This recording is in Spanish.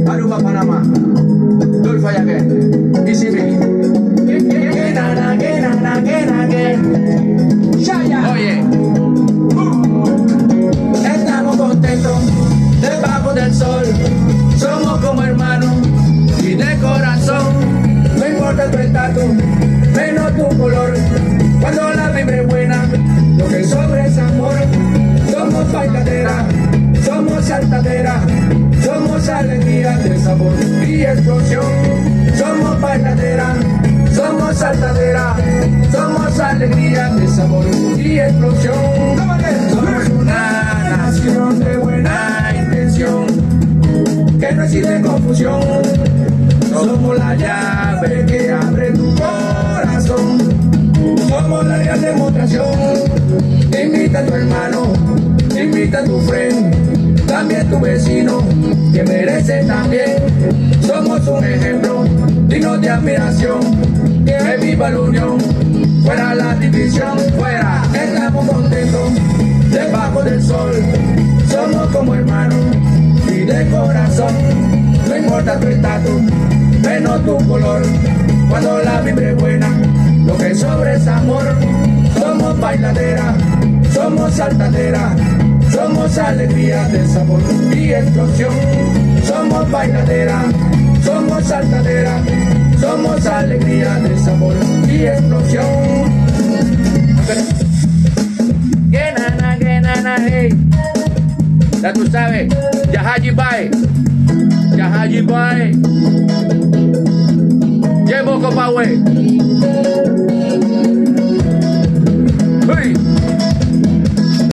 Aruba, Panamá, Dolph Ayagué, Easy Billy. Oye, estamos contentos debajo del sol, somos como hermanos y de corazón. No importa tu estatus, menos tu color, cuando la vibra es buena, lo que sobra es amor. Somos bailadera, somos saltadera, somos alegría de sabor y explosión. Somos bailadera, somos saltadera, somos alegría de sabor y explosión. Somos una nación de buena intención, que no existe confusión. Somos la llave que abre tu corazón, somos la real demostración. Invita a tu hermano, invita a tu friend, también tu vecino, que merece también. Somos un ejemplo digno de admiración, que viva la unión, fuera la división, fuera. Estamos contentos debajo del sol, somos como hermanos y de corazón. No importa tu estatus, menos tu color, cuando la vibra es buena, lo que sobra es amor. Somos bailadera, somos saltadera, somos alegría de sabor y explosión. Somos bailadera, somos saltadera, somos alegría de sabor y explosión. Que nana, hey. Ya tú sabes, Yahaji Bye, Yahaji Bye, Llevo Copawe.